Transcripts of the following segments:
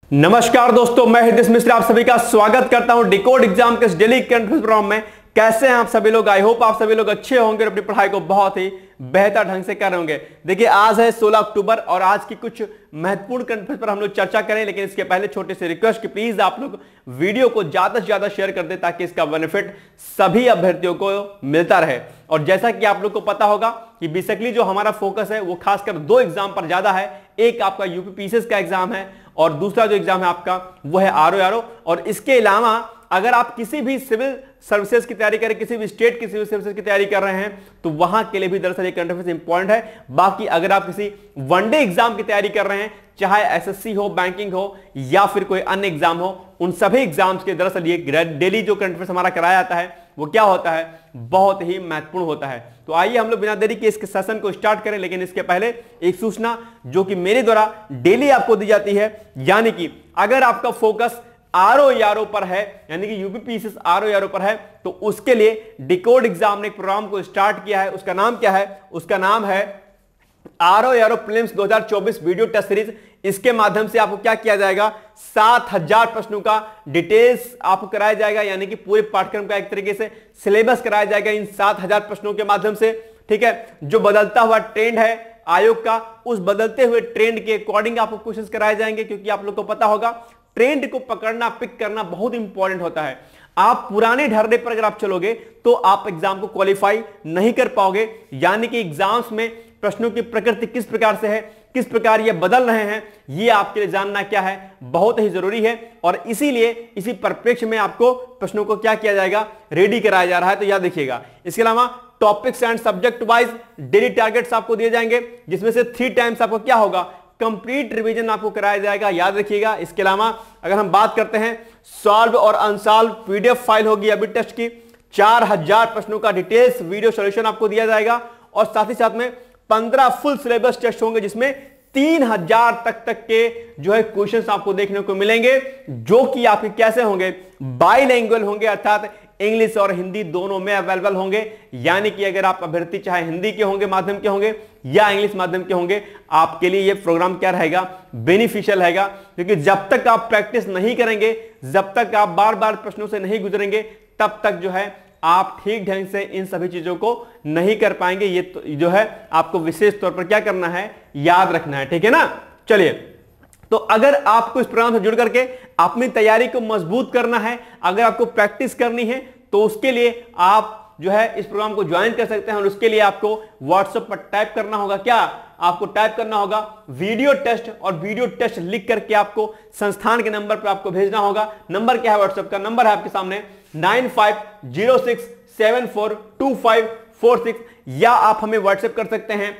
नमस्कार दोस्तों, मैं हितेश मिश्रा आप सभी का स्वागत करता हूं डिकोड एग्जाम के इस डेली करंट प्रोग्राम में। कैसे हैं आप सभी लोग? आई होप आप सभी लोग अच्छे होंगे और अपनी पढ़ाई को बहुत ही बेहतर ढंग से कर रहे होंगे। देखिए, आज है 16 अक्टूबर और आज की कुछ महत्वपूर्ण करंट पर हम लोग चर्चा करें, लेकिन इसके पहले छोटे से रिक्वेस्ट कि प्लीज आप लोग वीडियो को ज्यादा से ज्यादा शेयर कर दें ताकि इसका बेनिफिट सभी अभ्यर्थियों को मिलता रहे। और जैसा कि आप लोग को पता होगा कि बेसिकली जो हमारा फोकस है वो खासकर दो एग्जाम पर ज्यादा है। एक आपका यूपी पीसीएस का एग्जाम है और दूसरा जो एग्जाम है आपका वो है आरओ। और इसके अलावा अगर आप किसी भी सिविल सर्विसेज की तैयारी करें, किसी भी स्टेट की सिविल सर्विसेज की तैयारी कर रहे हैं, तो वहां के लिए भी दरअसल ये करंट अफेयर्स इंपॉर्टेंट है। बाकी अगर आप किसी वनडे एग्जाम की तैयारी कर रहे हैं, चाहे एसएससी हो, बैंकिंग हो या फिर कोई अन्य एग्जाम हो, उन सभी एग्जाम्स के दरअसल ये डेली जो करंट अफेयर्स हमारा कराया जाता है वो क्या होता है, बहुत ही महत्वपूर्ण होता है। तो आइए हम लोग बिना देरी के इस सेशन को स्टार्ट करें। लेकिन इसके पहले एक सूचना जो कि मेरे द्वारा डेली आपको दी जाती है, यानी कि अगर आपका फोकस आरओ पर है, यानी कि यूपी पीसीएस आरओ पर है, तो उसके लिए डिकोड एग्जाम ने एक प्रोग्राम को स्टार्ट किया है। उसका नाम क्या है? उसका नाम है RO prelims 2024 video test series. इसके माध्यम से आपको क्या किया जाएगा, 7000 प्रश्नों का डिटेल्स आपको कराया जाएगा, यानी कि पूरे पाठ्यक्रम का एक तरीके से सिलेबस कराया जाएगा इन 7000 प्रश्नों के माध्यम से। ठीक है, जो बदलता हुआ ट्रेंड है आयोग का, उस बदलते हुए ट्रेंड के अकॉर्डिंग आपको क्वेश्चंस कराए जाएंगे, क्योंकि आप लोग को पता होगा ट्रेंड को पकड़ना, पिक करना बहुत इंपॉर्टेंट होता है। आप पुराने ढर्रे पर अगर आप चलोगे तो आप एग्जाम को क्वालिफाई नहीं कर पाओगे, यानी कि एग्जाम्स में प्रश्नों की प्रकृति किस प्रकार से है, किस प्रकार ये बदल रहे हैं, ये आपके लिए जानना क्या है, बहुत ही जरूरी है। और इसीलिए इसी परिप्रेक्ष्य में आपको प्रश्नों को क्या किया जाएगा, रेडी कराया जा रहा है। तो याद देखिएगा, इसके अलावा topics and subject wise daily targets आपको दिए जाएंगे, जिसमें से 3 टाइम्स आपको क्या होगा, कंप्लीट रिवीजन आपको कराया जाएगा, याद रखिएगा। इसके अलावा अगर हम बात करते हैं सॉल्व और अनसॉल्व पीडीएफ फाइल होगी अभी टेस्ट की, 4000 प्रश्नों का डिटेल्स वीडियो सॉल्यूशन आपको दिया जाएगा। और साथ ही साथ में 15 फुल सिलेबस टेस्ट होंगे, जिसमें 3000 तक के जो है क्वेश्चंस आपको देखने को मिलेंगे, जो कि आपके कैसे होंगे, बाइलिंगुअल होंगे, अर्थात इंग्लिश और हिंदी दोनों में अवेलेबल होंगे। यानी कि अगर आप अभ्यर्थी चाहे हिंदी के होंगे, माध्यम के होंगे या इंग्लिश माध्यम के होंगे, आपके लिए यह प्रोग्राम क्या रहेगा, बेनिफिशियल रहेगा। क्योंकि जब तक आप प्रैक्टिस नहीं करेंगे, जब तक आप बार बार प्रश्नों से नहीं गुजरेंगे, तब तक जो है आप ठीक ढंग से इन सभी चीजों को नहीं कर पाएंगे। ये तो जो है आपको विशेष तौर पर क्या करना है, याद रखना है। ठीक है ना? चलिए, तो अगर आपको इस प्रोग्राम से जुड़ करके अपनी तैयारी को मजबूत करना है, अगर आपको प्रैक्टिस करनी है, तो उसके लिए आप जो है इस प्रोग्राम को ज्वाइन कर सकते हैं। और उसके लिए आपको व्हाट्सएप पर टाइप करना होगा, क्या आपको टाइप करना होगा, वीडियो टेस्ट, और वीडियो टेस्ट लिख करके आपको संस्थान के नंबर पर आपको भेजना होगा। नंबर क्या है? व्हाट्सएप का नंबर है आपके सामने 9506742546, या आप हमें व्हाट्सएप कर सकते हैं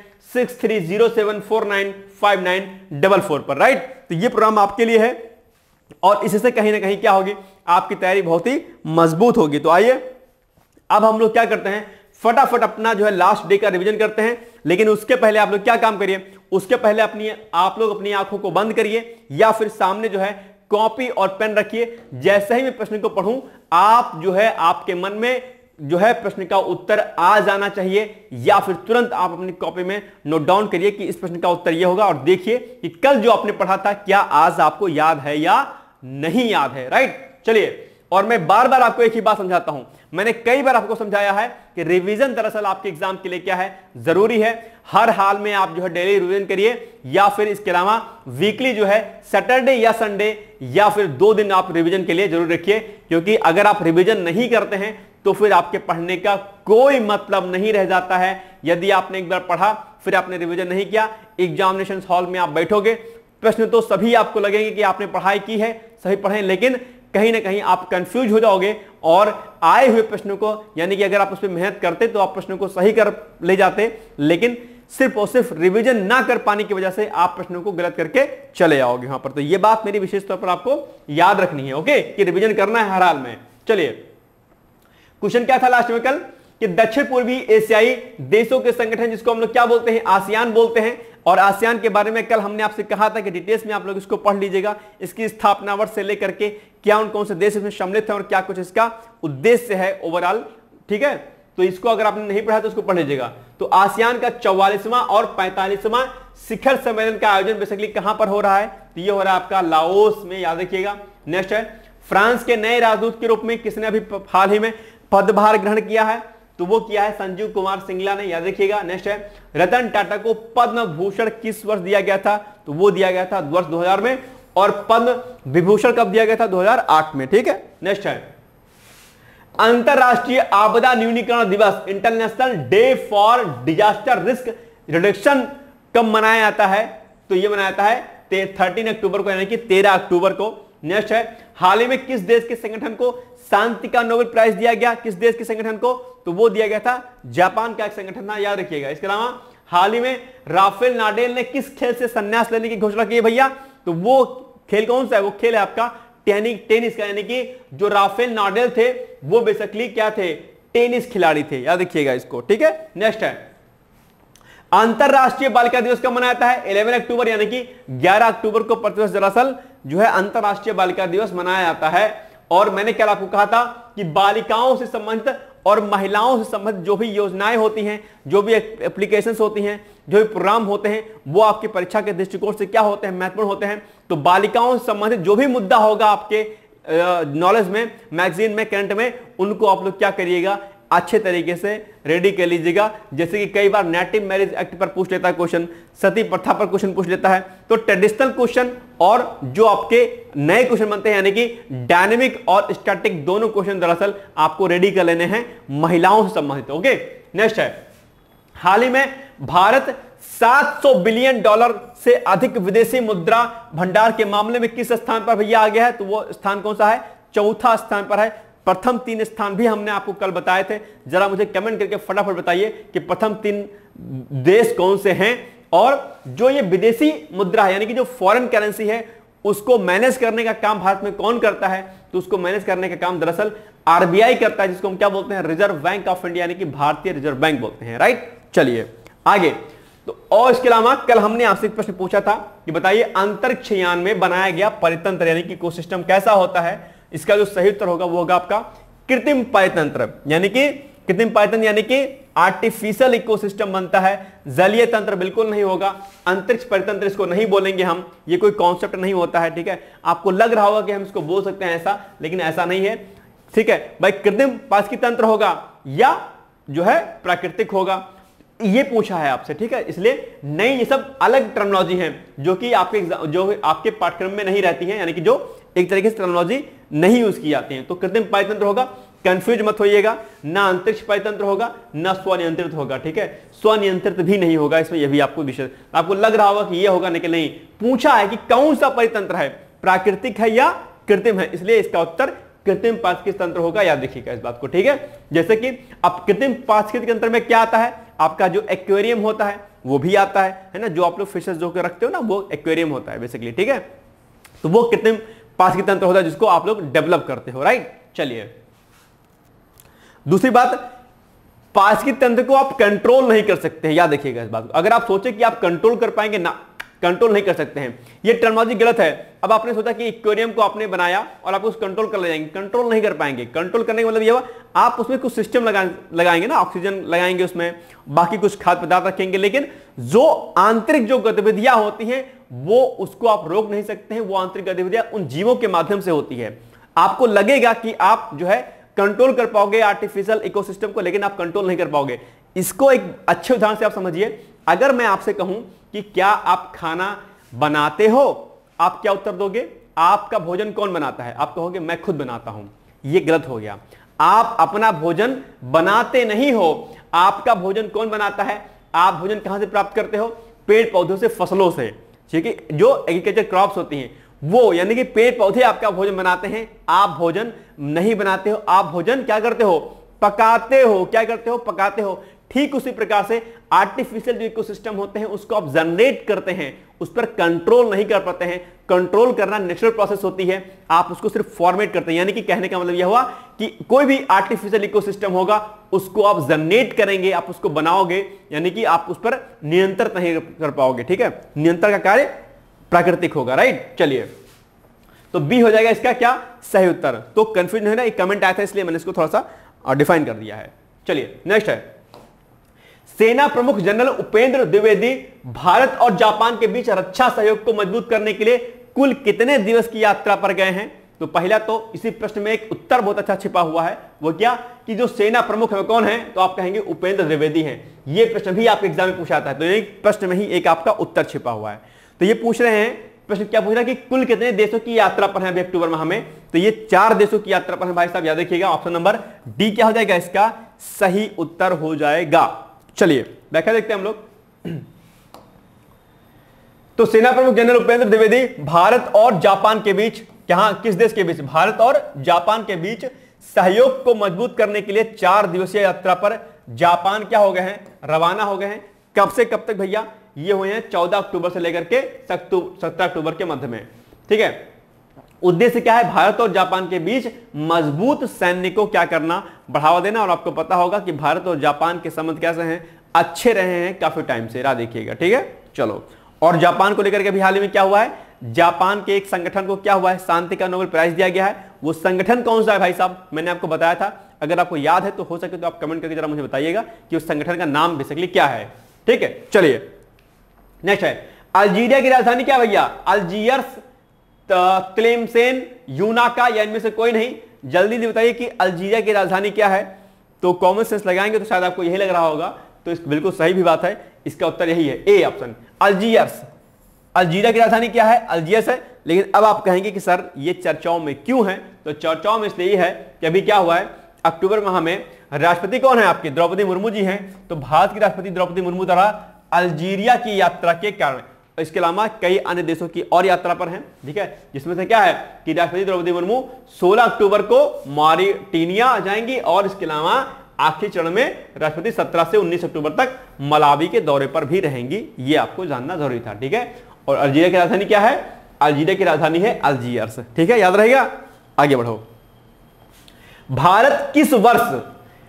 6307495944 पर। राइट, तो ये प्रोग्राम आपके लिए है और इससे कहीं ना कहीं क्या होगी, आपकी तैयारी बहुत ही मजबूत होगी। तो आइए अब हम लोग क्या करते हैं, फटाफट अपना जो है लास्ट डे का रिवीजन करते हैं। लेकिन उसके पहले आप लोग क्या काम करिए, उसके पहले आप लोग अपनी आंखों को बंद करिए या फिर सामने जो है कॉपी और पेन रखिए। जैसे ही मैं प्रश्न को पढ़ूं, आप जो है आपके मन में जो है प्रश्न का उत्तर आ जाना चाहिए, या फिर तुरंत आप अपनी कॉपी में नोट डाउन करिए कि इस प्रश्न का उत्तर यह होगा। और देखिए कि कल जो आपने पढ़ा था क्या आज आपको याद है या नहीं याद है। राइट, चलिए, और मैं बार बार आपको एक ही बात समझाता हूं, मैंने कई बार आपको समझाया है कि रिवीजन दरअसल आपके एग्जाम के लिए क्या है, जरूरी है। हर हाल में आप जो है डेली रिवीजन करिए, या फिर इसके अलावा वीकली जो है सैटरडे या संडे या फिर 2 दिन आप रिवीजन के लिए जरूर रखिए। क्योंकि अगर आप रिवीजन नहीं करते हैं तो फिर आपके पढ़ने का कोई मतलब नहीं रह जाता है। यदि आपने एक बार पढ़ा फिर आपने रिवीजन नहीं किया, एग्जामिनेशन हॉल में आप बैठोगे, प्रश्न तो सभी आपको लगेंगे कि आपने पढ़ाई की है, सही पढ़े, लेकिन कहीं ना कहीं आप कंफ्यूज हो जाओगे और आए हुए प्रश्नों को, यानी कि अगर आप उस पर मेहनत करते तो आप प्रश्नों को सही कर ले जाते, लेकिन सिर्फ और सिर्फ रिवीजन ना कर पाने की वजह से आप प्रश्नों को गलत करके चले आओगे वहां पर। तो ये बात मेरी विशेष तौर पर आपको याद रखनी है, ओके, कि रिवीजन करना है हर हाल में। चलिए, क्वेश्चन क्या था लास्ट में कल, कि दक्षिण पूर्वी एशियाई देशों के संगठन, जिसको हम लोग क्या बोलते हैं, आसियान बोलते हैं। और आसियान के बारे में कल हमने आपसे कहा था कि डिटेल्स में आप लोग इसको पढ़ लीजिएगा, इसकी स्थापना वर्ष से लेकर के क्या कौन से देश इसमें सम्मिलित है और क्या कुछ इसका उद्देश्य है ओवरऑल। ठीक है, तो इसको अगर आपने नहीं पढ़ा तो इसको पढ़ लीजिएगा। तो आसियान का 44वां और 45वां शिखर सम्मेलन का आयोजन बेसिकली कहां पर हो रहा है, तो ये हो रहा है आपका लाओस में, याद रखिएगा। नेक्स्ट है फ्रांस के नए राजदूत के रूप में किसने अभी हाल ही में पदभार ग्रहण किया है, तो वो किया है संजीव कुमार सिंगला ने, याद रखिएगा। नेक्स्ट है रतन टाटा को पद्म भूषण किस वर्ष दिया गया था, तो वो दिया गया था वर्ष 2000 में, और पद्म विभूषण कब दिया गया था, 2008 में, ठीक है। नेक्स्ट है अंतरराष्ट्रीय आपदा न्यूनीकरण दिवस, international day for disaster risk reduction, कब मनाया जाता है, तो ये मनाया जाता है 13 अक्टूबर को, यानी कि 13 अक्टूबर को। नेक्स्ट है हाल ही में किस देश के संगठन को शांति का नोबेल प्राइज दिया गया, किस देश के संगठन को, तो वो दिया गया था जापान का एक संगठन था, याद रखिएगा। इसके अलावा हाल ही में राफेल नाडेल ने किस खेल से संन्यास लेने की घोषणा की है भैया, तो वो खेल कौन सा है, वो खेल है आपका टेनिस का, यानी कि जो राफेल नाडेल थे वो बेसिकली क्या थे, टेनिस खिलाड़ी थे, याद रखिएगा इसको, ठीक है। नेक्स्ट है अंतरराष्ट्रीय बालिका दिवस कब मनाया जाता है, 11 अक्टूबर, यानी कि 11 अक्टूबर को प्रतिवर्ष दरअसल जो है अंतरराष्ट्रीय बालिका दिवस मनाया जाता है। और मैंने कल आपको कहा था कि बालिकाओं से संबंधित और महिलाओं से संबंधित जो भी योजनाएं होती हैं, जो भी एप्लीकेशंस होती हैं, जो भी प्रोग्राम होते हैं, वो आपकी परीक्षा के दृष्टिकोण से क्या होते हैं, महत्वपूर्ण होते हैं। तो बालिकाओं से संबंधित जो भी मुद्दा होगा आपके नॉलेज में, मैगजीन में, करंट में, उनको आप लोग क्या करिएगा, अच्छे तरीके से रेडी कर लीजिएगा। जैसे कि कई बार नेटिव मैरिज एक्ट पर पूछ लेता है क्वेश्चन, सती प्रथा पर क्वेश्चन पूछ लेता है, तो ट्रेडिशनल क्वेश्चन और जो आपके नए क्वेश्चन बनते हैं, यानी कि डायनेमिक और स्टैटिक दोनों क्वेश्चन दरअसल आपको रेडी कर लेने हैं महिलाओं से संबंधित। ओके, नेक्स्ट है हाल ही में भारत 700 बिलियन डॉलर से अधिक विदेशी मुद्रा भंडार के मामले में किस स्थान पर भैया आ गया है, तो वो स्थान कौन सा है, चौथा स्थान पर है। प्रथम 3 स्थान भी हमने आपको कल बताए थे, जरा मुझे कमेंट करके फटाफट बताइए कि प्रथम 3 देश कौन से हैं। और जो ये विदेशी मुद्रा है, यानी कि जो फॉरेन करेंसी है, उसको मैनेज करने का काम भारत में कौन करता है, तो उसको मैनेज करने का काम दरअसल आरबीआई करता है, जिसको हम क्या बोलते हैं, रिजर्व बैंक ऑफ इंडिया, यानी कि भारतीय रिजर्व बैंक बोलते हैं, राइट। चलिए आगे। तो और इसके अलावा कल हमने आपसे एक प्रश्न पूछा था कि बताइए अंतरिक्ष यान में बनाया गया परितंत्र यानी कि इकोसिस्टम कैसा होता है। इसका जो सही उत्तर होगा वो होगा आपका कृत्रिम परितंत्र, यानी कि कृत्रिम परितंत्र यानी कि आर्टिफिशियल इकोसिस्टम बनता है। जलीय तंत्र बिल्कुल नहीं होगा, अंतरिक्ष परितंत्र इसको नहीं बोलेंगे हम, ये कोई कॉन्सेप्ट नहीं होता है, ठीक है। आपको लग रहा होगा कि हम इसको बोल सकते हैं ऐसा, लेकिन ऐसा नहीं है, ठीक है भाई। कृत्रिम पारस्परिक तंत्र होगा या जो है प्राकृतिक होगा, ये पूछा है आपसे, ठीक है। इसलिए नहीं, ये सब अलग टर्मिनोलॉजी हैं जो कि आपके पाठ्यक्रम में नहीं रहती हैं, यानी कि जो एक तरीके से टर्मिनोलॉजी नहीं यूज की जाती है। तो कृत्रिम परितंत्र होगा, कंफ्यूज मत होइएगा, ना अंतरिक्ष परितंत्र होगा ना स्वनियंत्रित होगा, ठीक है। स्वनियंत्रित भी नहीं होगा इसमें, यह भी आपको विषय, आपको लग रहा होगा कि यह होगा, लेकिन नहीं, पूछा है कि कौन सा परितंत्र है, प्राकृतिक है या कृत्रिम है, इसलिए इसका उत्तर कृत्रिम पारस्परिक तंत्र होगा, याद रखिएगा इस बात को, ठीक है। जैसे कि अब कृत्रिम पारस्परिक तंत्र में क्या आता है, आपका जो एक्वेरियम होता है वो भी आता है ना, जो आप लोग फिशेस जो रखते हो ना, वो एक्वेरियम होता है बेसिकली, ठीक है। तो वो कृत्रिम पारस्परिक तंत्र होता है जिसको आप लोग डेवलप करते हो, राइट। चलिए दूसरी बात, पारस्परिक तंत्र को आप कंट्रोल नहीं कर सकते हैं, याद रखिएगा इस बात को। अगर आप सोचे कि आप कंट्रोल कर पाएंगे, ना, कंट्रोल नहीं कर सकते हैं, ये टर्मिनोलॉजी गलत है। अब आपने सोचा कि एक्वेरियम को आपने बनाया और आप उसको कंट्रोल कर ले जाएंगे, कंट्रोल नहीं कर पाएंगे। कंट्रोल करने का मतलब ये हुआ आप उसमें कुछ सिस्टम लगाएंगे ना, ऑक्सीजन लगाएंगे उसमें, बाकी कुछ खाद्य पदार्थ रखेंगे, लेकिन जो आंतरिक जो गतिविधियां होती हैं वो उसको आप रोक नहीं सकते हैं। वो आंतरिक गतिविधियां उन जीवों के माध्यम से होती है। आपको लगेगा कि आप जो है कंट्रोल कर पाओगे आर्टिफिशियल इकोसिस्टम को, लेकिन आप कंट्रोल नहीं कर पाओगे। इसको एक अच्छे उदाहरण से आप समझिए। अगर मैं आपसे कहूं कि क्या आप खाना बनाते हो, आप क्या उत्तर दोगे, आपका भोजन कौन बनाता है, आप कहोगे मैं खुद बनाता हूं। ये गलत हो गया। आप अपना भोजन बनाते नहीं हो, आपका भोजन कौन बनाता है। आप भोजन कहां से प्राप्त करते हो, पेड़ पौधों से, फसलों से, ठीक है, जो एग्रीकल्चर क्रॉप्स होती हैं वो, यानी कि पेड़ पौधे आपका भोजन बनाते हैं, आप भोजन नहीं बनाते हो। आप भोजन क्या करते हो, पकाते हो। क्या करते हो, पकाते हो। ठीक उसी प्रकार से आर्टिफिशियल जो इकोसिस्टम होते हैं उसको आप जनरेट करते हैं, उस पर कंट्रोल नहीं कर पाते हैं। कंट्रोल करना नेचुरल प्रोसेस होती है, आप उसको सिर्फ फॉर्मेट करते हैं। यानी कि कहने का मतलब यह हुआ कि कोई भी आर्टिफिशियल इकोसिस्टम होगा उसको आप जनरेट करेंगे, आप उसको बनाओगे, यानी कि आप उस पर नियंत्रण नहीं कर पाओगे, ठीक है। नियंत्रण का कार्य प्राकृतिक होगा, राइट। चलिए तो बी हो जाएगा इसका क्या सही उत्तर। तो कंफ्यूजन है ना, एक कमेंट आया था इसलिए मैंने इसको थोड़ा सा डिफाइन कर दिया है। चलिए नेक्स्ट है, सेना प्रमुख जनरल उपेंद्र द्विवेदी भारत और जापान के बीच रक्षा सहयोग को मजबूत करने के लिए कुल कितने दिवस की यात्रा पर गए हैं? तो पहला तो इसी प्रश्न में एक उत्तर बहुत अच्छा छिपा हुआ है, वो क्या कि जो सेना प्रमुख है कौन है? तो आप कहेंगे उपेंद्र द्विवेदी हैं। ये प्रश्न भी आपके एग्जाम में पूछा जाता है, तो एक प्रश्न में ही एक आपका उत्तर छिपा हुआ है। तो ये पूछ रहे हैं, प्रश्न क्या पूछ रहा है कि कुल कितने देशों की यात्रा पर है अभी अक्टूबर माह में? तो ये 4 देशों की यात्रा पर है भाई साहब, याद रखिएगा। ऑप्शन नंबर डी क्या हो जाएगा इसका सही उत्तर हो जाएगा। चलिए व्याख्या देखते हैं हम लोग। तो सेना प्रमुख जनरल उपेंद्र द्विवेदी भारत और जापान के बीच, क्या किस देश के बीच? भारत और जापान के बीच सहयोग को मजबूत करने के लिए 4 दिवसीय यात्रा पर जापान क्या हो गए हैं? रवाना हो गए हैं। कब से कब तक भैया? ये हुए हैं 14 अक्टूबर से लेकर के 17 अक्टूबर के मध्य में, ठीक है। उद्देश्य क्या है? भारत और जापान के बीच मजबूत सैन्य को क्या करना? बढ़ावा देना। और आपको पता होगा कि भारत और जापान के संबंध कैसे हैं? अच्छे रहे हैं काफी टाइम से, राह देखिएगा, ठीक है। चलो, और जापान को लेकर के भी हाल ही में क्या हुआ है? जापान के एक संगठन को क्या हुआ है? शांति का नोबेल प्राइज दिया गया है। वो संगठन कौन सा है भाई साहब? मैंने आपको बताया था, अगर आपको याद है तो हो सके तो आप कमेंट करके जरा मुझे बताइएगा कि उस संगठन का नाम बेसिकली क्या है, ठीक है। चलिए नेक्स्ट है, अल्जीरिया की राजधानी क्या भैया? अल्जीयर्स, त्लेमसेन, यूनाका, या इनमें से कोई नहीं? जल्दी से बताइए कि अल्जीरिया की राजधानी क्या है। तो कॉमन सेंस लगाएंगे तो शायद आपको यही लग रहा होगा, तो इस बिल्कुल सही भी बात है, इसका उत्तर यही है, ए ऑप्शन, अल्जीयर्स। अल्जीरिया की राजधानी क्या है? अल्जीयर्स है। लेकिन अब आप कहेंगे कि सर ये चर्चाओं में क्यों है? तो चर्चाओं में इसलिए है कि अभी क्या हुआ है, अक्टूबर माह में राष्ट्रपति कौन है आपकी? द्रौपदी मुर्मू जी हैं। तो भारत की राष्ट्रपति द्रौपदी मुर्मू द्वारा अल्जीरिया की यात्रा के कारण, इसके अलावा कई अन्य देशों की और यात्रा पर हैं, ठीक है। जिसमें से क्या है कि राष्ट्रपति द्रौपदी मुर्मू 16 अक्टूबर को मॉरिटेनिया जाएंगी, और इसके अलावा आखिरी चरण में राष्ट्रपति 17 से 19 अक्टूबर तक मलावी के दौरे पर भी रहेंगी। ये आपको जानना जरूरी था, ठीक है। और अल्जीरिया की राजधानी क्या है? अल्जीरिया की राजधानी है अल्जीयर्स, ठीक है, याद रहेगा। आगे बढ़ो। भारत किस वर्ष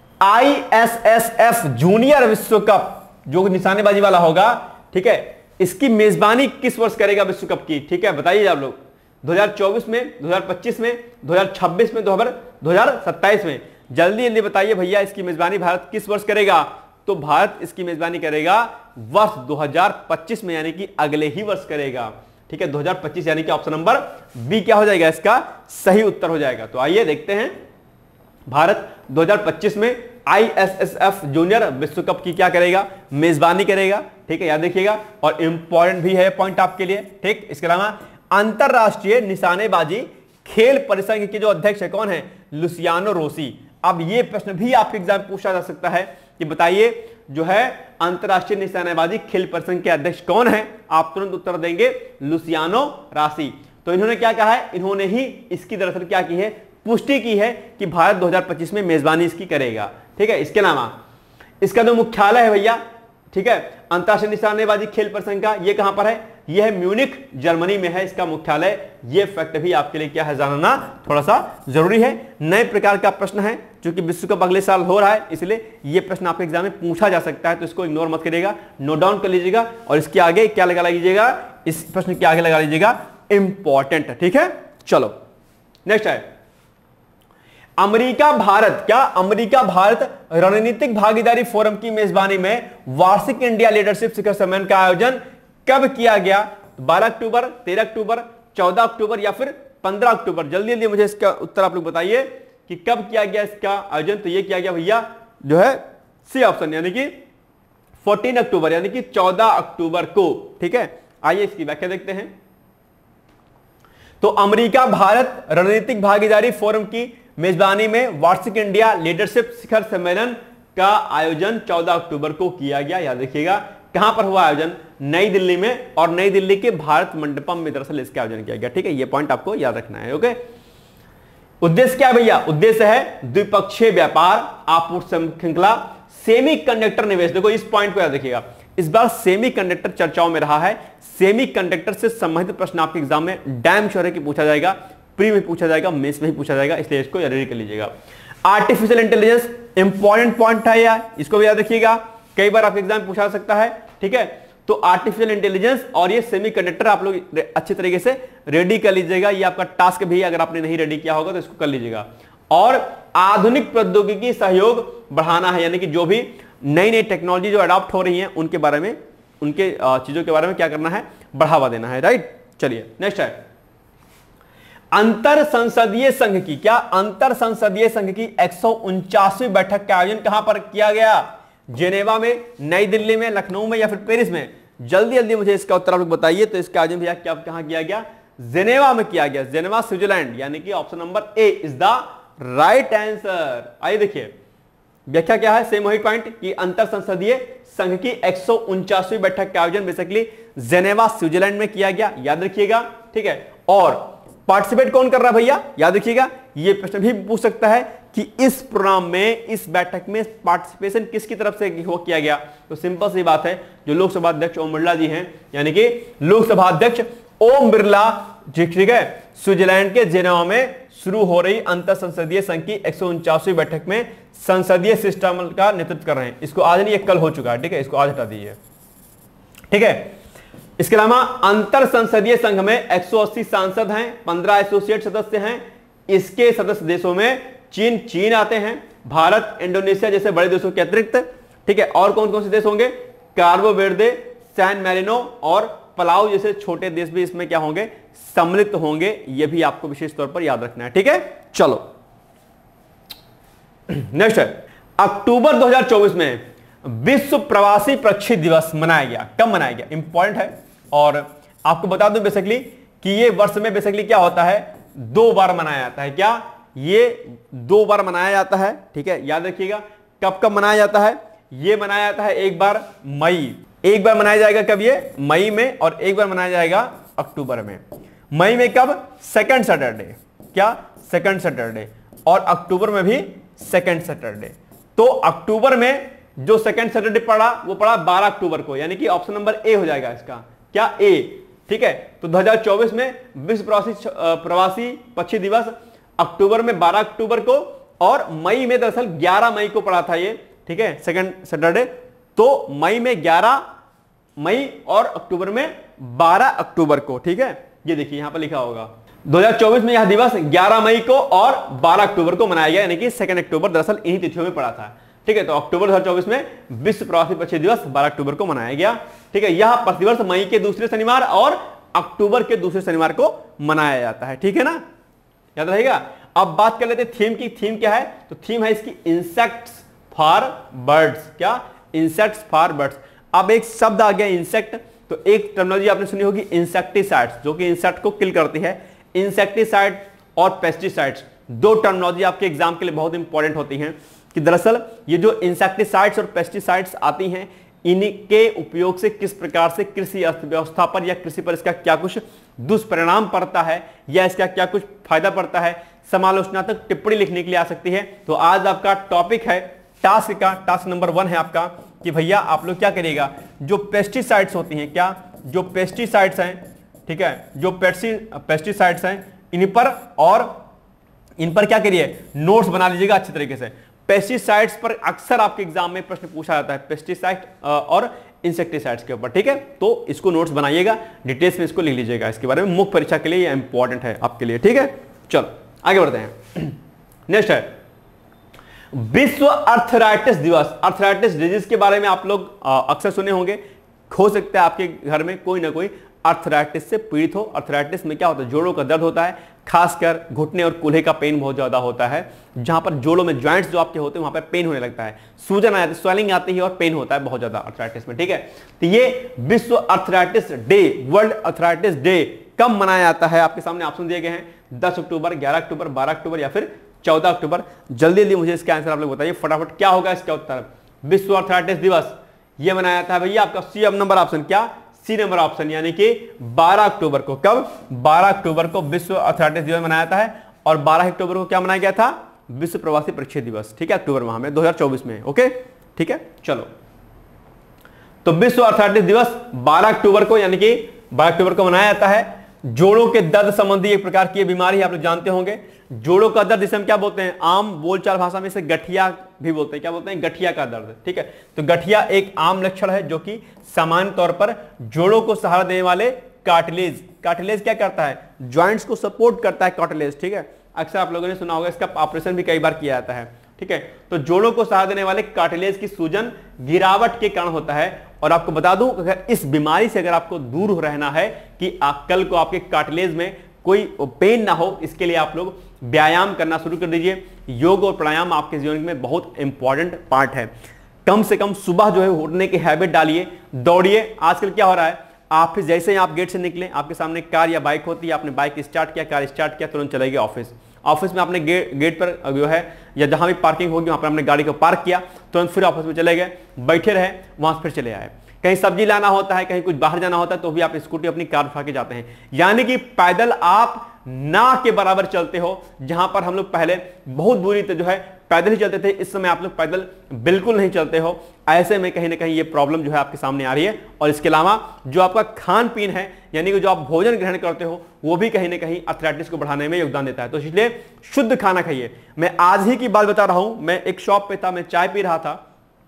ISSF जूनियर विश्व कप, जो निशानेबाजी वाला होगा, ठीक है, इसकी मेजबानी किस वर्ष करेगा विश्व कप की? ठीक है, बताइए आप लोग। 2024 में, 2025 में, 2026 में, 2027 में? जल्दी जल्दी बताइए भैया, इसकी मेजबानी भारत किस वर्ष करेगा? तो भारत इसकी मेजबानी करेगा वर्ष 2025 में, यानी कि अगले ही वर्ष करेगा, ठीक है, 2025, यानी कि ऑप्शन नंबर बी क्या हो जाएगा इसका सही उत्तर हो जाएगा। तो आइए देखते हैं, भारत 2025 में ISSF जूनियर विश्व कप की क्या करेगा? मेजबानी करेगा, ठीक है, याद रखिएगा। और इंपॉर्टेंट भी है पॉइंट आपके लिए, ठीक। इसके अलावा अंतरराष्ट्रीय निशानेबाजी खेल परिसंघ के जो अध्यक्ष है कौन है? Luciano Rossi. अब ये प्रश्न भी आपके एग्जाम पूछा जा सकता है कि बताइए जो है अंतरराष्ट्रीय निशानेबाजी खेल परिसंघ के अध्यक्ष कौन है? आप तुरंत उत्तर देंगे लुसियानो रोसी। तो इन्होंने क्या कहा है? इन्होंने ही इसकी दरअसल क्या की है? पुष्टि की है कि भारत 2025 में मेजबानी इसकी करेगा, ठीक है। इसके अलावा इसका जो मुख्यालय है भैया, ठीक है, अंतरराष्ट्रीय निशानेबाजी खेल परिसंघ का, ये कहां पर है? ये है म्यूनिख, जर्मनी में है इसका मुख्यालय। ये फैक्ट भी आपके लिए क्या है जानना थोड़ा सा जरूरी है। नए प्रकार का प्रश्न है, क्योंकि विश्व कप अगले साल हो रहा है, इसलिए ये प्रश्न आपके एग्जाम में पूछा जा सकता है, तो इसको इग्नोर मत करिएगा, नोट डाउन कर लीजिएगा। और इसके आगे क्या लगा लीजिएगा? इस प्रश्न के आगे लगा लीजिएगा इंपॉर्टेंट, ठीक है। चलो नेक्स्ट है, अमेरिका भारत, क्या अमेरिका भारत रणनीतिक भागीदारी फोरम की मेजबानी में वार्षिक इंडिया लीडरशिप शिखर सम्मेलन का आयोजन कब किया गया? 12 अक्टूबर, 13 अक्टूबर, 14 अक्टूबर या फिर 15 अक्टूबर? जल्दी जल्दी मुझे इसका उत्तर आप लोग बताइए कि कब किया गया इसका आयोजन। तो ये किया गया भैया जो है सी ऑप्शन, यानी कि 14 अक्टूबर, यानी कि 14 अक्टूबर को, ठीक है। आइए इसकी व्याख्या देखते हैं। तो अमेरिका भारत रणनीतिक भागीदारी फोरम की मेजबानी में वार्षिक इंडिया लीडरशिप शिखर सम्मेलन का आयोजन 14 अक्टूबर को किया गया, याद रखिएगा। कहां पर हुआ आयोजन? नई दिल्ली में, और नई दिल्ली के भारत मंडपम में दरअसल इसका आयोजन किया गया, ठीक है। ये पॉइंट आपको याद रखना है, ओके। उद्देश्य क्या है भैया? उद्देश्य है द्विपक्षीय व्यापार, आपूर्ति श्रृंखला, सेमीकंडक्टर निवेश। देखो इस पॉइंट को याद रखिएगा, इस बार सेमीकंडक्टर चर्चाओं में रहा है। सेमीकंडक्टर से संबंधित प्रश्न आपके एग्जाम में डैम श्योर है कि पूछा जाएगा, प्री में पूछा जाएगा, मेंस में ही पूछा जाएगा, इसलिए इसको रेडी कर लीजिएगा। आर्टिफिशियल इंटेलिजेंस इंपॉर्टेंट पॉइंट है यार, इसको भी याद रखिएगा, कई बार आपके एग्जाम पूछा सकता है, ठीक है। तो आर्टिफिशियल इंटेलिजेंस और ये सेमीकंडक्टर आप लोग अच्छे तरीके से रेडी कर लीजिएगा। ये आपका टास्क भी, अगर आपने नहीं रेडी किया होगा तो इसको कर लीजिएगा। और आधुनिक प्रौद्योगिकी सहयोग बढ़ाना है, यानी कि जो भी नई नई टेक्नोलॉजी जो अडॉप्ट हो रही है उनके बारे में, उनके चीजों के बारे में क्या करना है? बढ़ावा देना है, राइट। चलिए नेक्स्ट है, अंतर संसदीय संघ की, क्या अंतर संसदीय संघ की 149वीं बैठक का आयोजन कहां पर किया गया? जेनेवा में, नई दिल्ली में, लखनऊ में या फिर पेरिस में? जल्दी जल्दी मुझे इसका उत्तर आप लोग बताइए। तो इसका आयोजन भैया क्या कहां किया गया? जेनेवा में किया गया, जेनेवा स्विट्जरलैंड, यानी कि option number A is the right answer. आइए देखिए व्याख्या क्या है, सेम वही पॉइंट कि अंतर संसदीय संघ की 149वीं बैठक का आयोजन बेसिकली जेनेवा स्विट्जरलैंड में किया गया, याद रखिएगा, ठीक है। और पार्टिसिपेट कौन कर रहा है भैया, याद रखिएगा, ये प्रश्न भी पूछ सकता है कि इस प्रोग्राम में, इस बैठक में पार्टिसिपेशन किसकी तरफ से हो किया गया? तो सिंपल सी बात है, जो लोकसभा अध्यक्ष ओम बिरला जी हैं, यानी कि लोकसभा अध्यक्ष ओम बिरला जी, ठीक है, स्विट्जरलैंड के जेनेवा में शुरू हो रही अंतर संसदीय संघ की 149वीं बैठक में संसदीय सिस्टम का नेतृत्व कर रहे हैं। इसको आज नहीं, कल हो चुका है, ठीक है, इसको आज हटा दीजिए, ठीक है। इसके अलावा अंतर संसदीय संघ में 180 सांसद हैं, 15 एसोसिएट सदस्य हैं। इसके सदस्य देशों में चीन आते हैं, भारत, इंडोनेशिया जैसे बड़े देशों के अतिरिक्त, ठीक है। और कौन कौन से देश होंगे? कार्बो वेर्दे, सैन मैरिनो और पलाऊ जैसे छोटे देश भी इसमें क्या होंगे? सम्मिलित होंगे। यह भी आपको विशेष तौर पर याद रखना है, ठीक है। चलो नेक्स्ट है, अक्टूबर 2024 में विश्व प्रवासी पक्षी दिवस मनाया गया। कब मनाया गया? इंपॉर्टेंट है। और आपको बता दूं बेसिकली कि ये वर्ष में बेसिकली क्या होता है, 2 बार मनाया जाता है। क्या? ये 2 बार मनाया जाता है, ठीक है, याद रखिएगा। कब कब मनाया जाता है? ये मनाया जाता है एक बार मई, एक बार मनाया जाएगा कब? ये मई में, और एक बार मनाया जाएगा अक्टूबर में। मई में कब? सेकंड सैटरडे, क्या? Second Saturday. और अक्टूबर में भी सेकंड सैटरडे। तो अक्टूबर में जो सेकंड सैटरडे पड़ा वो पड़ा 12 अक्टूबर को, यानी कि ऑप्शन नंबर ए हो जाएगा इसका, क्या? ए, ठीक है। तो 2024 में विश्व प्रवासी पक्षी दिवस अक्टूबर में 12 अक्टूबर को, और मई में दरअसल 11 मई को पड़ा था ये, ठीक है, सेकंड सैटरडे। तो मई में 11 मई और अक्टूबर में 12 अक्टूबर को, ठीक है। ये देखिए यहां पर लिखा होगा 2024 में यह दिवस 11 मई को और 12 अक्टूबर को मनाया गया, यानी कि सेकंड अक्टूबर दरअसल इन्हीं तिथियों में पड़ा था, ठीक है। तो अक्टूबर 2024 में विश्व प्रवासी पक्षी दिवस 12 अक्टूबर को मनाया गया, ठीक है। यह प्रतिवर्ष मई के दूसरे शनिवार और अक्टूबर के दूसरे शनिवार को मनाया जाता है, ठीक है ना, याद रहेगा। अब बात कर लेते हैं थीम की। थीम क्या है? तो थीम है इसकी इंसेक्ट्स फॉर बर्ड्स। क्या? Insects for birds. अब एक शब्द आ गया इंसेक्ट, तो एक टर्मिनोलॉजी आपने सुनी होगी इंसेक्टिसाइड्स, जो कि इंसेक्ट को किल करती है। इंसेक्टिसाइड और पेस्टिसाइड्स, 2 टर्मिनोलॉजी आपके एग्जाम के लिए बहुत इंपॉर्टेंट होती हैं कि दरअसल ये जो इंसेक्टिसाइड्स और पेस्टिसाइड्स आती हैं, इनके उपयोग से किस प्रकार से कृषि अर्थव्यवस्था पर या कृषि पर इसका क्या कुछ दुष्परिणाम पड़ता है या इसका क्या कुछ फायदा पड़ता है, समालोचनात्मक टिप्पणी लिखने के लिए आ सकती है। तो आज आपका टॉपिक है टास्क का, टास्क नंबर 1 है आपका कि भैया आप लोग क्या करिएगा, जो पेस्टिसाइड्स होती हैं, क्या? जो पेस्टिसाइड्स हैं, ठीक है, जो पेस्टिसाइड्स हैं, इन पर क्या करिए, नोट्स बना लीजिएगा अच्छी तरीके से। पेस्टिसाइड्स पर अक्सर आपके एग्जाम में प्रश्न पूछा जाता है, पेस्टिसाइड और इंसेक्टिसाइड्स के ऊपर, ठीक है। तो इसको नोट्स बनाइएगा, डिटेल्स में इसको लिख लीजिएगा, इसके बारे में मुख्य परीक्षा के लिए ये इंपॉर्टेंट है आपके लिए, ठीक है। चलो आगे बढ़ते हैं। नेक्स्ट है विश्व अर्थराइटिस दिवस। अर्थराइटिस डिजीज के बारे में आप लोग अक्सर सुने होंगे, हो सकता है आपके घर में कोई ना कोई अर्थराइटिस से पीड़ित हो। अर्थराइटिस में क्या होता है? जोड़ों का दर्द होता है, खासकर घुटने और कूल्हे का पेन बहुत ज्यादा होता है, जहां पर जोड़ों में जॉइंट्स जो आपके होते हैं वहां पर पेन होने लगता है, सूजन आ जाती है, स्वेलिंग आती है और पेन होता है बहुत ज्यादा अर्थराइटिस में, ठीक है। तो ये विश्व arthritis day, world arthritis day कब मनाया जाता है? आपके सामने ऑप्शन दिए गए हैं, 10 अक्टूबर, 11 अक्टूबर, 12 अक्टूबर या फिर 14 अक्टूबर। जल्दी जल्दी मुझे इसका आंसर आप लोग बताइए फटाफट, क्या होगा इसका उत्तर? विश्व अर्थराइटिस दिवस ये मनाया जाता है भैया आपका सी नंबर ऑप्शन, क्या? सी नंबर ऑप्शन, यानी कि 12 अक्टूबर को। कब? 12 अक्टूबर को विश्व अर्थराइटिस दिवस मनाया जाता है। और 12 अक्टूबर को क्या मनाया गया था? विश्व प्रवासी पक्षी दिवस, ठीक है, अक्टूबर माह में 2024 में, ओके, ठीक है। चलो, तो विश्व अर्थराइटिस दिवस 12 अक्टूबर को, यानी कि 12 अक्टूबर को मनाया जाता है। जोड़ों के दर्द संबंधी एक प्रकार की बीमारी आप लोग जानते होंगे। जोड़ों का दर्द जिसे हम क्या बोलते हैं, आम बोलचाल भाषा में इसे गठिया भी बोलते हैं। क्या बोलते हैं? गठिया का दर्द, ठीक है। तो गठिया एक आम लक्षण है जो कि सामान्य तौर पर जोड़ों को सहारा देने वाले कार्टिलेज, कार्टिलेज क्या करता है? ज्वाइंट्स को सपोर्ट करता है कार्टिलेज, ठीक है। अक्सर आप लोगों ने सुना होगा, इसका ऑपरेशन भी कई बार किया जाता है, ठीक है। तो जोड़ों को सहारा देने वाले कार्टिलेज की सूजन गिरावट के कारण होता है। और आपको बता दूं, अगर इस बीमारी से अगर आपको दूर रहना है कि कल को आपके कार्टिलेज में कोई पेन ना हो, इसके लिए आप लोग व्यायाम करना शुरू कर दीजिए। योग और प्राणायाम आपके जीवन में बहुत इंपॉर्टेंट पार्ट है। कम से कम सुबह जो है उठने की हैबिट डालिए, दौड़िए। आजकल क्या हो रहा है, आप जैसे ही आप गेट से निकले, आपके सामने कार या बाइक होती है, आपने बाइक स्टार्ट किया, कार स्टार्ट किया, तुरंत चले गए ऑफिस। ऑफिस में आपने गेट पर जो है या जहां भी पार्किंग होगी वहां पर आपने गाड़ी को पार्क किया, तुरंत फिर ऑफिस में चले गए, बैठे रहे, वहां से फिर चले आए। कहीं सब्जी लाना होता है, कहीं कुछ बाहर जाना होता है, तो भी आप स्कूटी अपनी कार उठा के जाते हैं। यानी कि पैदल आप ना के बराबर चलते हो। जहां पर हम लोग पहले बहुत बुरी जो है पैदल ही चलते थे, इस समय आप लोग पैदल बिल्कुल नहीं चलते हो। ऐसे में कहीं ना कहीं ये प्रॉब्लम जो है आपके सामने आ रही है। और इसके अलावा जो आपका खान पीन है, यानी कि जो आप भोजन ग्रहण करते हो, वो भी कहीं ना कहीं अर्थराइटिस को बढ़ाने में योगदान देता है। तो इसलिए शुद्ध खाना खाइए। मैं आज ही की बात बता रहा हूं, मैं एक शॉप पे था, मैं चाय पी रहा था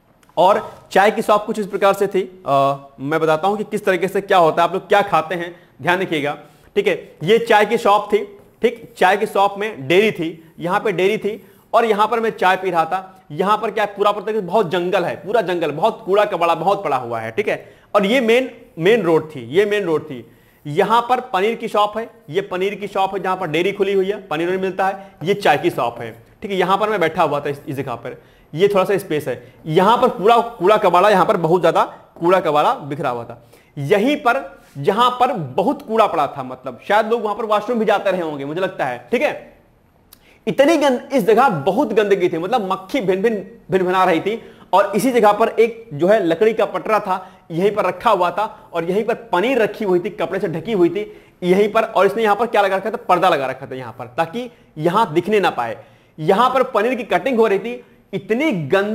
और चाय की शॉप कुछ इस प्रकार से थी। मैं बताता हूं कि किस तरीके से क्या होता है, आप लोग क्या खाते हैं, ध्यान रखिएगा। ठीक है, ये चाय की शॉप थी। ठीक, चाय की शॉप में डेयरी थी, यहां पे डेयरी थी और यहां पर मैं चाय पी रहा था। यहां पर क्या पूरा बहुत जंगल है, पूरा जंगल, बहुत कूड़ा कबाड़ा बहुत पड़ा हुआ है। ठीक है, और ये मेन रोड थी, ये मेन रोड थी। यहां पर पनीर की शॉप है, ये पनीर की शॉप है जहां पर डेयरी खुली हुई है, पनीर मिलता है। ये चाय की शॉप है। ठीक है, यहां पर मैं बैठा हुआ था इस जगह पर, ये थोड़ा सा स्पेस है। यहां पर पूरा कूड़ा कबाड़ा, यहां पर बहुत ज्यादा कूड़ा कबाड़ा बिखरा हुआ था। यहीं पर जहां पर बहुत कूड़ा पड़ा था, मतलब शायद लोग वहां पर वॉशरूम भी जाते रहे होंगे, मुझे लगता है। ठीक है, इतनी इस जगह बहुत गंदगी थी, मतलब मक्खी भिन बना रही थी। और इसी जगह पर एक जो है लकड़ी का पटरा था, यहीं पर रखा हुआ था और यहीं पर पनीर रखी हुई थी, कपड़े से ढकी हुई थी यहीं पर। और इसने यहां पर क्या लगा रखा था, पर्दा लगा रखा था यहां पर, ताकि यहां दिखने ना पाए। यहां पर पनीर की कटिंग हो रही थी। इतनी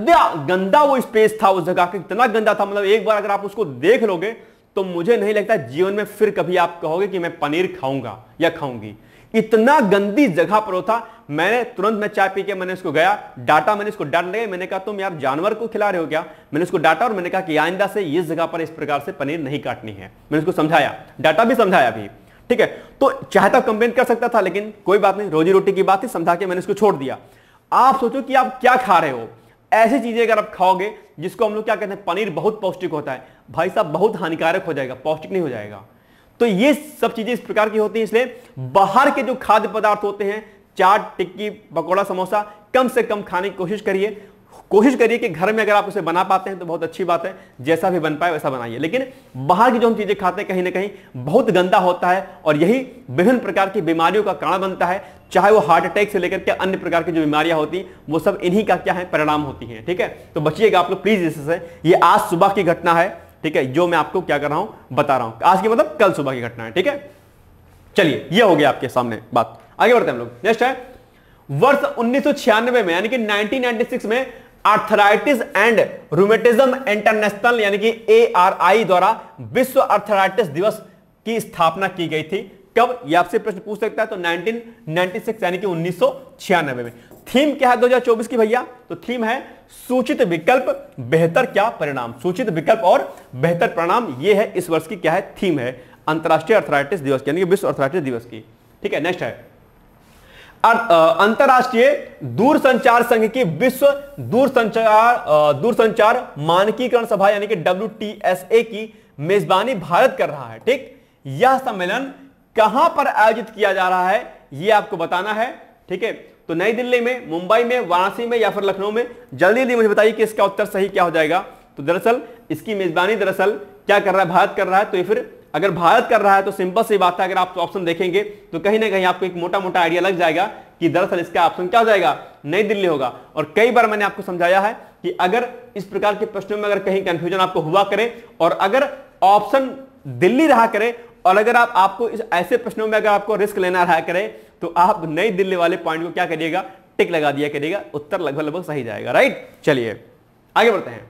गंदा वो स्पेस था उस जगह का, इतना गंदा था, मतलब एक बार अगर आप उसको देख लोगे तो मुझे नहीं लगता जीवन में फिर कभी आप कहोगे कि मैं पनीर खाऊंगा या खाऊंगी। इतना गंदी जगह पर था। मैंने तुरंत मैं चाय पी के मैंने इसको गया, डांटा, मैंने इसको डांट लगा, मैंने कहा तुम यार जानवर को खिला रहे हो क्या। मैंने इसको डांटा और मैंने कहा कि आइंदा से इस जगह पर इस प्रकार से पनीर नहीं काटनी है। मैंने इसको समझाया, डांटा भी, समझाया भी। ठीक है, तो चाहता कंप्लेन कर सकता था, लेकिन कोई बात नहीं, रोजी रोटी की बात थी, समझा के मैंने इसको छोड़ दिया। आप सोचो कि आप क्या खा रहे हो। ऐसी चीजें अगर आप खाओगे, जिसको हम लोग क्या कहते हैं, पनीर बहुत पौष्टिक होता है, भाई साहब बहुत हानिकारक हो जाएगा, पौष्टिक नहीं हो जाएगा। तो ये सब चीजें इस प्रकार की होती हैं। इसलिए बाहर के जो खाद्य पदार्थ होते हैं, चाट, टिक्की, पकौड़ा, समोसा, कम से कम खाने की कोशिश करिए। कोशिश करिए कि घर में अगर आप उसे बना पाते हैं तो बहुत अच्छी बात है, जैसा भी बन पाए वैसा बनाइए। लेकिन बाहर की जो हम चीजें खाते हैं कहीं ना कहीं बहुत गंदा होता है और यही विभिन्न प्रकार की बीमारियों का कारण बनता है। चाहे वो हार्ट अटैक से लेकर के अन्य प्रकार की जो बीमारियां होती हैं, वो सब इन्हीं का क्या है, परिणाम होती हैं। ठीक है, तो बचिएगा आप लोग प्लीज इससे। ये आज सुबह की घटना है, ठीक है, जो मैं आपको क्या कर रहा हूं, बता रहा हूं। आज की मतलब कल सुबह की घटना है। ठीक है, चलिए ये हो गया आपके सामने बात। आगे बढ़ते हैं हम लोग। नेक्स्ट है वर्ष 1996 में, यानी कि 1996 में आर्थराइटिस एंड रूमेटिज्म इंटरनेशनल यानी कि ARI द्वारा विश्व आर्थराइटिस दिवस की स्थापना की गई थी। कब, ये आपसे प्रश्न पूछ सकता है। तो 1996 यानी कि 1996 में। थीम क्या है 2024 की भैया? तो थीम है सूचित विकल्प बेहतर क्या परिणाम। सूचित विकल्प और बेहतर परिणाम, ये है इस वर्ष की क्या है, थीम है अंतरराष्ट्रीय आर्थराइटिस दिवस यानी कि विश्व आर्थराइटिस दिवस की। ठीक है, नेक्स्ट है अंतरराष्ट्रीय दूरसंचार संघ की विश्व दूरसंचार मानकीकरण सभा यानी कि WTSA की मेजबानी भारत कर रहा है। ठीक, यह सम्मेलन कहां पर आयोजित किया जा रहा है यह आपको बताना है। ठीक है, तो नई दिल्ली में, मुंबई में, वाराणसी में या फिर लखनऊ में? जल्दी जल्दी मुझे बताइए कि इसका उत्तर सही क्या हो जाएगा। तो दरअसल इसकी मेजबानी दरअसल क्या कर रहा है, भारत कर रहा है। तो ये फिर अगर भारत कर रहा है तो सिंपल सी बात है, अगर आप ऑप्शन देखेंगे तो कहीं ना कहीं आपको एक मोटा मोटा आइडिया लग जाएगा कि दरअसल इसका ऑप्शन क्या हो जाएगा, नई दिल्ली होगा। और कई बार मैंने आपको समझाया है कि अगर इस प्रकार के प्रश्नों में अगर कहीं कंफ्यूजन आपको हुआ करे और अगर ऑप्शन दिल्ली रहा करे और अगर आपको इस ऐसे प्रश्नों में अगर आपको रिस्क लेना रहा करे तो आप नई दिल्ली वाले पॉइंट को क्या करिएगा, टिक लगा दिया करिएगा, उत्तर लगभग सही जाएगा। राइट, चलिए आगे बढ़ते हैं।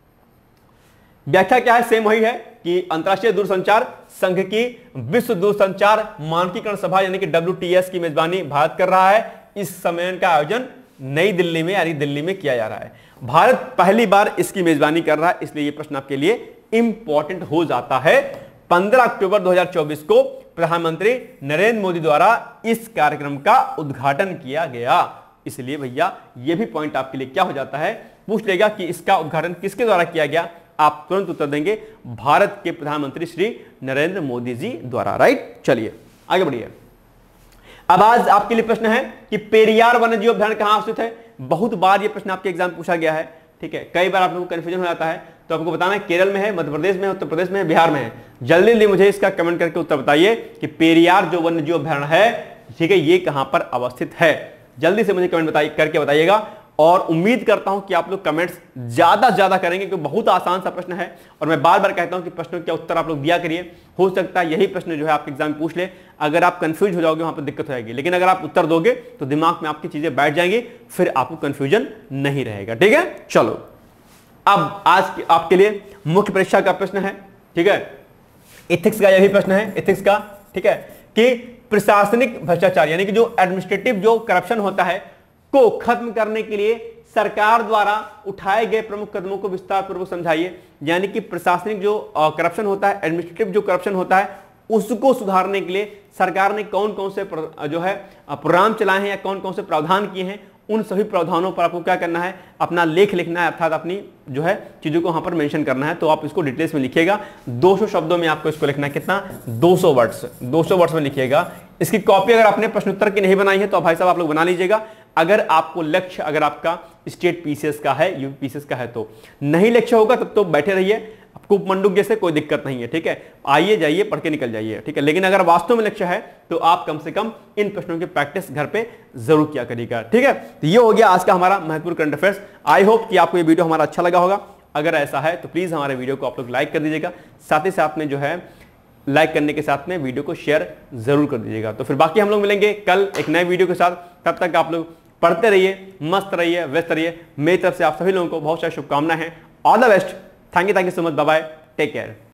व्याख्या क्या है, सेम वही है कि अंतरराष्ट्रीय दूरसंचार संघ की विश्व दूरसंचार मानकीकरण सभा यानी कि WTS की मेजबानी भारत कर रहा है। इस सम्मेलन का आयोजन नई दिल्ली में यानी दिल्ली में किया जा रहा है। भारत पहली बार इसकी मेजबानी कर रहा है, इसलिए यह प्रश्न आपके लिए इंपॉर्टेंट हो जाता है। 15 अक्टूबर 2024 को प्रधानमंत्री नरेंद्र मोदी द्वारा इस कार्यक्रम का उद्घाटन किया गया। इसलिए भैया यह भी पॉइंट आपके लिए क्या हो जाता है, पूछ लेगा कि इसका उद्घाटन किसके द्वारा किया गया, आप तुरंत उत्तर देंगे भारत के प्रधानमंत्री श्री नरेंद्र मोदी जी द्वारा। राइट, चलिए आगे बढ़िए। अब आज आपके लिए प्रश्न है कि पेरियार वन्यजीव अभयारण्य कहां स्थित है। बहुत बार ये प्रश्न आपके एग्जाम में पूछा गया है, ठीक है, कई बार आप लोगों को कंफ्यूजन हो जाता है, तो आपको बताना है केरल में है, मध्य प्रदेश में है, उत्तर प्रदेश में है, बिहार में है। जल्दी जल्दी मुझे इसका कमेंट करके उत्तर बताइए कि पेरियार जो वन्यजीव अभयारण्य है, ठीक है, ये कहां पर अवस्थित है। जल्दी से मुझे कमेंट करके बताइएगा और उम्मीद करता हूं कि आप लोग कमेंट्स ज्यादा से ज्यादा करेंगे क्योंकि बहुत आसान सा प्रश्न है और मैं बार बार कहता हूं कि प्रश्नों के उत्तर आप लोग दिया करिए। हो सकता है यही प्रश्न जो है आपके एग्जाम में पूछ ले, अगर आप कंफ्यूज हो जाओगे वहां पर दिक्कत हो जाएगी, लेकिन अगर आप उत्तर दोगे तो दिमाग में आपकी चीजें बैठ जाएंगी, फिर आपको कंफ्यूजन नहीं रहेगा। ठीक है, चलो अब आज आपके लिए मुख्य परीक्षा का प्रश्न है, ठीक है, एथिक्स का यही प्रश्न है, एथिक्स का, ठीक है, कि प्रशासनिक भ्रष्टाचार यानी कि जो एडमिनिस्ट्रेटिव जो करप्शन होता है को खत्म करने के लिए सरकार द्वारा उठाए गए प्रमुख कदमों को विस्तार पूर्वक समझाइए। यानी कि प्रशासनिक जो करप्शन होता है, एडमिनिस्ट्रेटिव जो करप्शन होता है, उसको सुधारने के लिए सरकार ने कौन कौन से जो है प्रोग्राम चलाए हैं या कौन कौन से प्रावधान किए हैं, उन सभी प्रावधानों पर आपको क्या करना है, अपना लेख लिखना है, अर्थात अपनी जो है चीजों को वहां पर मेंशन करना है। तो आप इसको डिटेल्स में लिखिएगा, 200 शब्दों में आपको इसको लिखना है, कितना, 200 वर्ड्स में लिखिएगा। इसकी कॉपी अगर आपने प्रश्नोत्तर की नहीं बनाई है तो भाई साहब आप लोग बना लीजिएगा। अगर आपको लक्ष्य, अगर आपका स्टेट पीसीएस का है, यूपी पीसीएस का है, तो नहीं लक्ष्य होगा तब तो बैठे रहिए, आपको मंडूक जैसे कोई दिक्कत नहीं है, ठीक है, आइए जाइए पढ़ के निकल जाइए, ठीक है। लेकिन अगर वास्तव में लक्ष्य है तो आप कम से कम इन प्रश्नों की प्रैक्टिस घर पे जरूर किया करिएगा, ठीक है। तो ये हो गया आज का हमारा महत्वपूर्ण करंट अफेयर्स। आई होप कि आपको ये वीडियो हमारा अच्छा लगा होगा। अगर ऐसा है तो प्लीज हमारे वीडियो को आप लोग लाइक कर दीजिएगा, साथ ही साथ में जो है लाइक करने के साथ में वीडियो को शेयर जरूर कर दीजिएगा। तो फिर बाकी हम लोग मिलेंगे कल एक नए वीडियो के साथ। तब तक आप लोग पढ़ते रहिए, मस्त रहिए, व्यस्त रहिए। मेरी तरफ से आप सभी लोगों को बहुत सारी शुभकामनाएं हैं। All the best. Thank you so much. Bye bye, take care.